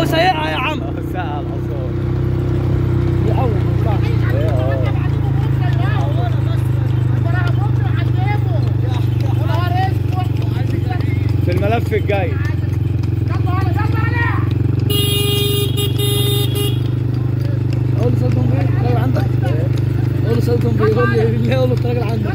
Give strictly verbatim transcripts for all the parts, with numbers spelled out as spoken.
هو سايقها يا عم. ساعة الحصان يعوض صح. في الملف الجاي. قول له صوتهم بيه الراجل عندك. قول له صوتهم بيه. قول لي بالله قول له الراجل عندك.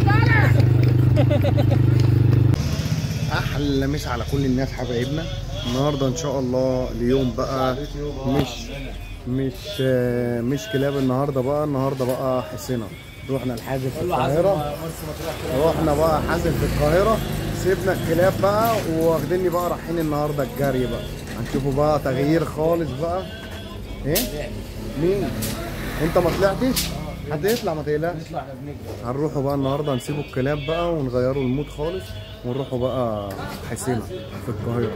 احلى مسا على كل الناس حبايبنا. النهارده ان شاء الله اليوم بقى مش مش مش كلاب. النهارده بقى النهارده بقى حسنا. رحنا الحازم في القاهره. رحنا بقى حازم في القاهره. سيبنا الكلاب بقى واخديني بقى رايحين النهارده الجري بقى. هنشوفوا بقى تغيير خالص بقى. ايه؟ مين؟ انت ما طلعتش؟ حد يطلع ما تقلقش. هنروحوا بقى النهارده نسيبوا الكلاب بقى ونغيروا المود خالص ونروحوا بقى حسينة في القاهرة.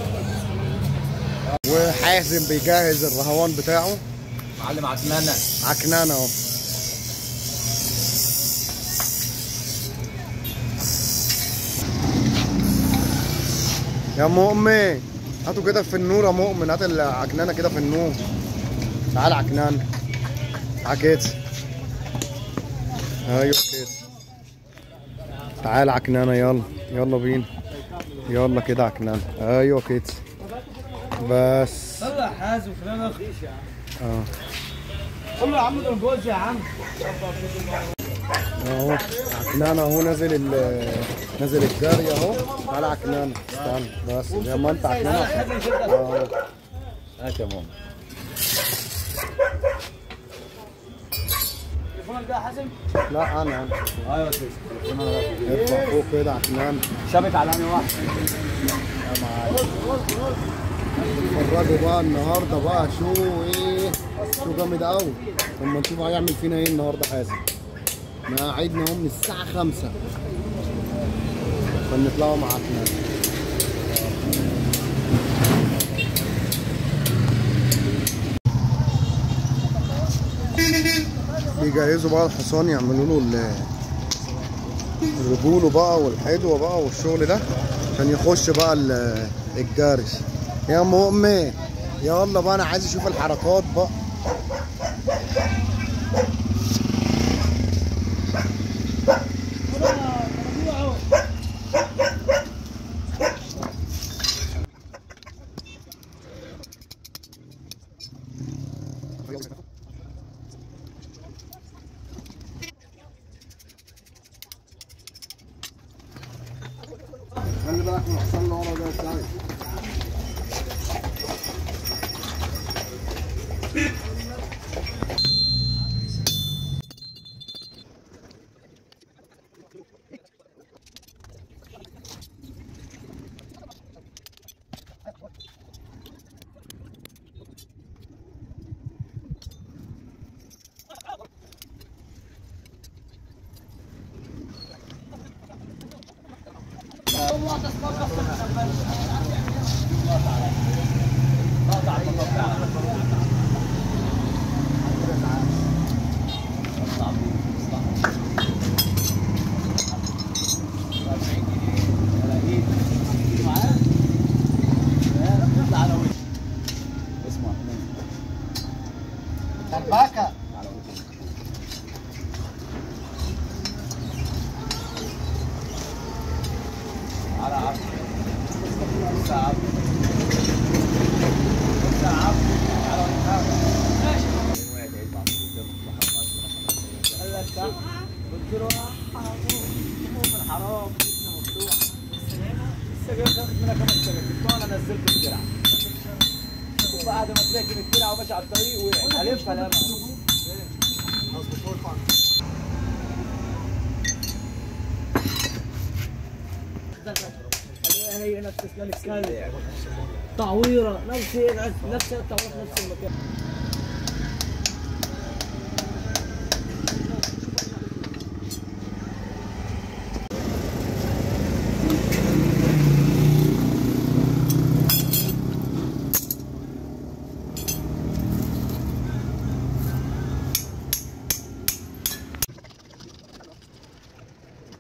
وحازم بيجهز الرهوان بتاعه. معلم عكنانة. عكنانة اهو. يا مؤمن هاتوا كده في النور يا مؤمن. هات العكنانة كده في النور. تعال عكنانة. تعال كده. ايوه كده. تعال عكنانة يلا يلا بينا. يلا كده عكنانة. ايوه كده بس. يلا يا حازم خلينا ناخد. اه قول له يا عم دول جوز يا عم. اهو عكنانة اهو نازل ال نازل الجري اهو. تعال عكنانة استنى بس زي ما انت عكنانة اهو. هات يا ماما. تليفونك ده يا حازم؟ لا انا انا ايوه تليفون انا. ارفع فوق كده عكنانة. شابك على انهي واحد؟ اتفرجوا بقى النهارده بقى شو ايه شو جامد قوي. لما نشوف هيعمل فينا ايه النهارده حازم. مواعيدنا اهو من الساعة خمسة عشان نطلعوا مع عكنانة. بيجهزوا بقى الحصان يعملوا له الرجوله بقى والحدوه بقى والشغل ده عشان يخش بقى الجري. يا مؤمن يلا بقى انا عايز اشوف الحركات بقى. خلي بالك من الحصان اللي ورا ده ازاي. الباكا على عبد بس عبد بس عبد على وجهها ماشي. قال لك قلت له من حرام جبنه مفتوح لسه جاي خدت منها خمس سنين انا نزلت الدرع وبعد ما تلاقي الدرع وماشي على الطريق وقع هلفها لا هي نفس اسنان الكلب تعويره نفس نفس التعوير نفس المكان.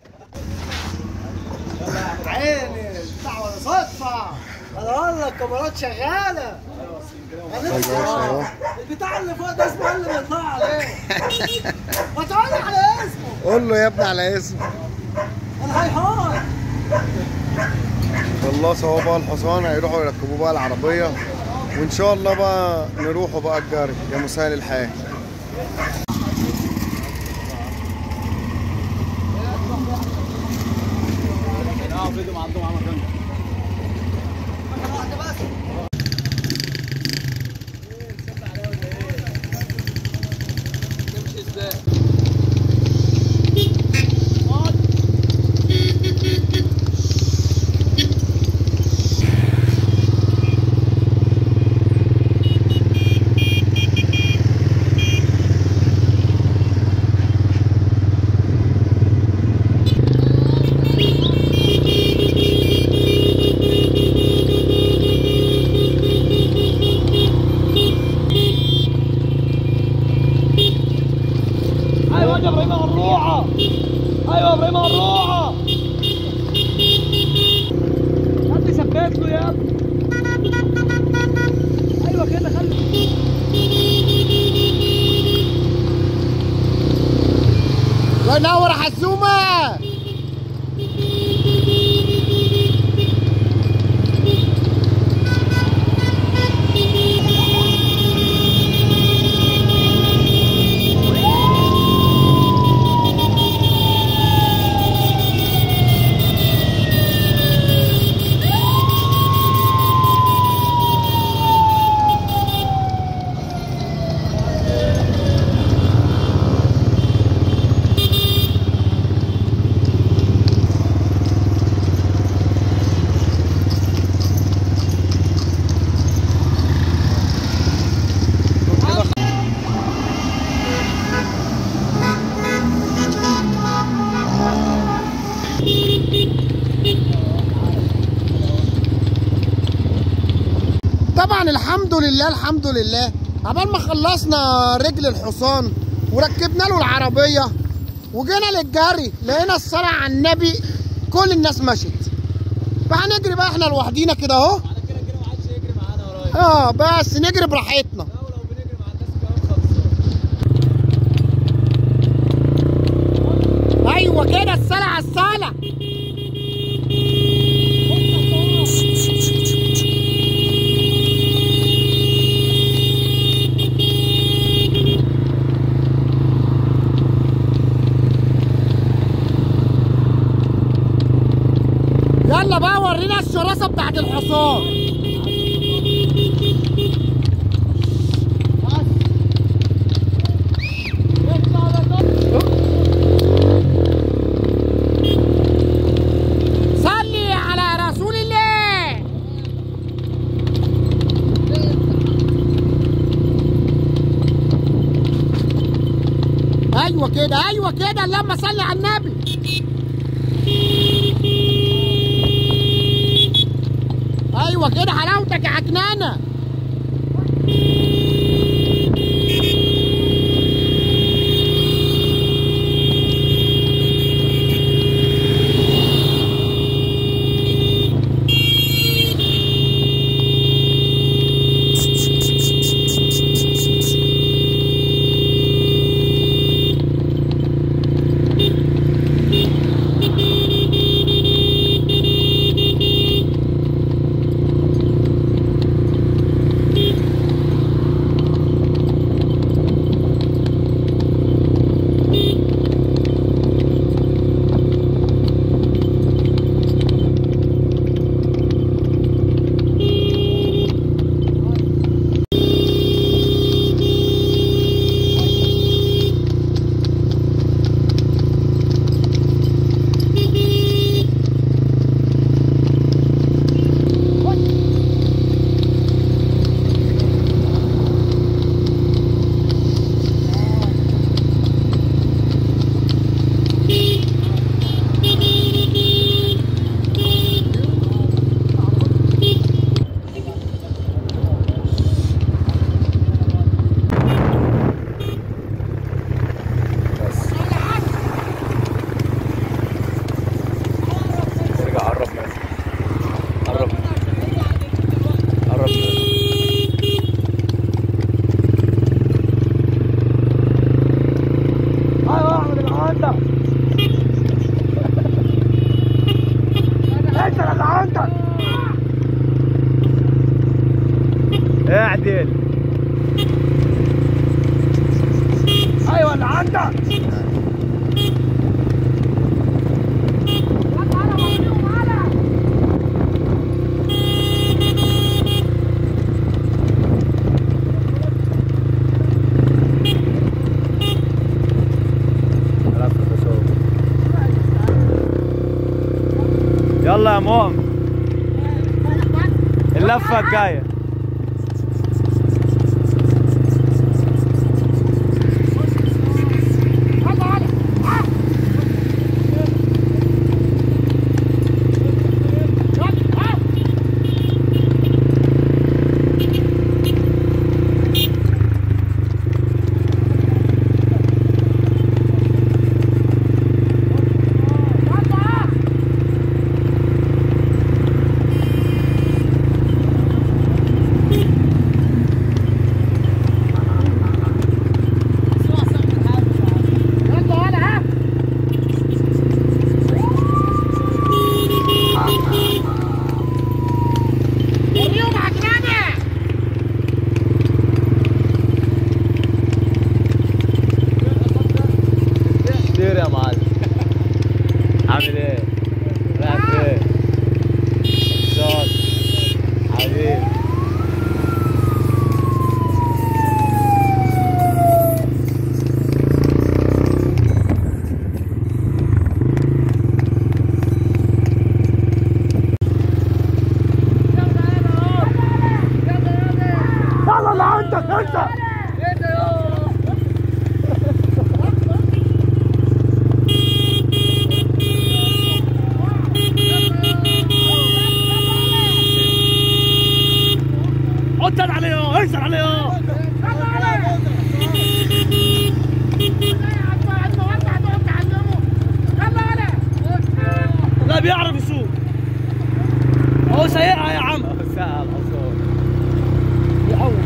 عيني بتاع ولا صدفه. انا اقول لك كاميرات اهوت شغاله. ايوه البتاع اللي فوق ده اسمه اللي بيطلع عليه. ما تقول على اسمه. قول له يا ابني على اسمه. الهيهان. خلصوا اهو بقى الحصان، هيروحوا يركبوه بقى العربيه، وان شاء الله بقى نروحوا بقى الجري. يا مسهل الحال. ايوه يا ابراهيم الروعه. ايوه يا ابراهيم الروعه. حد ثبت له يا ابني. ايوه كده خلي. الله ينور يا حزومه. طبعا الحمد لله الحمد لله، عبال ما خلصنا رجل الحصان وركبنا له العربيه وجينا للجري، لقينا الصلاه على النبي كل الناس مشت، فهنجري بقى احنا لوحدينا كده اهو. على كده كده ما عادش يجري معانا قريب. اه بس نجري براحتنا. لا ولو بنجري مع الناس كمان خلصان. ايوه كده الصلاه على الصلاه. يلا بقى ورينا الشراسه بتاعت الحصان. صلي على رسول الله. ايوه كده ايوه كده، اللهم صل على النبي. ايوه كده حلاوتك يا عكنانه. اعدل. ايوه اللي عندك. يلا يا مؤمن اللفة الجاية. يا معلم عامل ايه؟ رايح فين؟ انبساط حبيبي. يلا اللي عندك انت. انزل عليه انزل عليه. لا بيعرف يسوق. هو سايقها يا عم. ساعة الحصان يعوض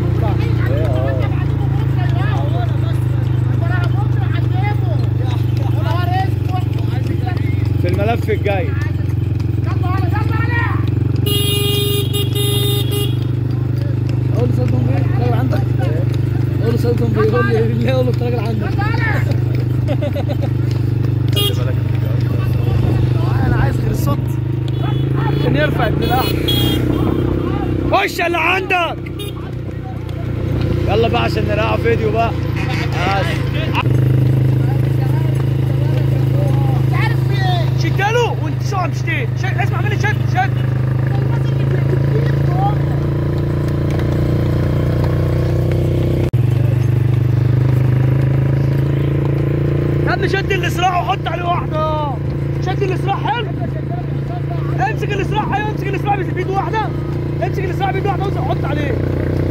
في الملف الجاي. اقول له صدهم بيه الراجل عندك. اقول له صدهم بيه يقول لي بالله اقول له الراجل عندك. انا عايز غير الصوت عشان يرفع ابن الاحمر. خش اللي عندك. يلا بقى عشان نراجع فيديو بقى. شدله وانت شو عم تشتي. اسمع مني شد شد. يا ابني شد الاسراع وحط عليه واحده. شد الاسراع حلو. امسك الاسراع. ايوه امسك الاسراع بايد واحده. امسك الاسراع بايد واحده وحط عليه.